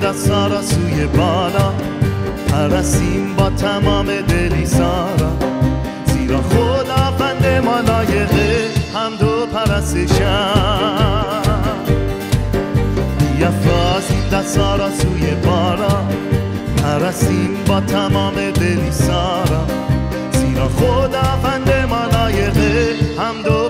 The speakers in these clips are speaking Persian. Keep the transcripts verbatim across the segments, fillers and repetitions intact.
دستا را سوی بالا، پرستیم با تمام دلی سارا، زیرا خداوند ما لایقه حمد و پرستشم. بیفرازیم دستا را سوی بالا، پرستیم با تمام دلی سارا، زیرا خداوند ما لایقه حمد و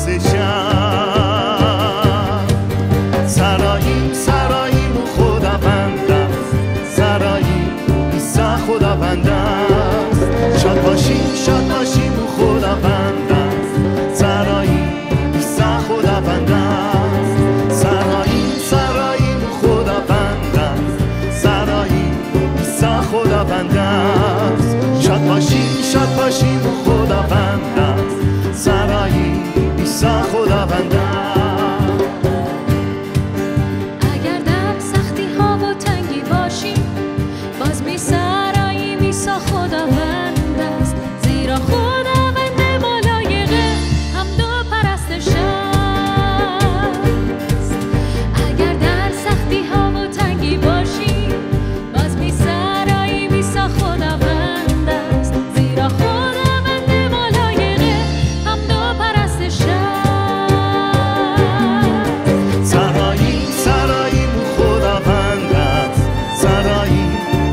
پرستشم. سراییم سراییم و خداوند است، سراییم عیسی خداوند است. شاد باشیم شاد باشیم و خداوند است، سراییم عیسی خداوند است. سراییم سراییم و خداوند است، سراییم عیسی خداوند است. شاد باشیم شاد باشیم و خداوند است، سراییم عیسی خداوند است.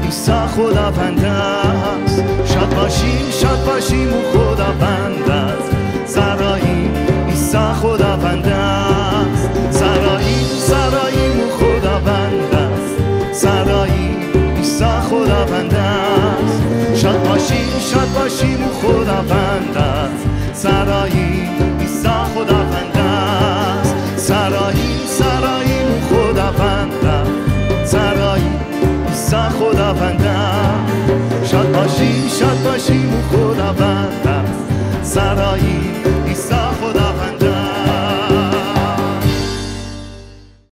خداوند است. شاد باشیم شاد باشیم و خداوند است،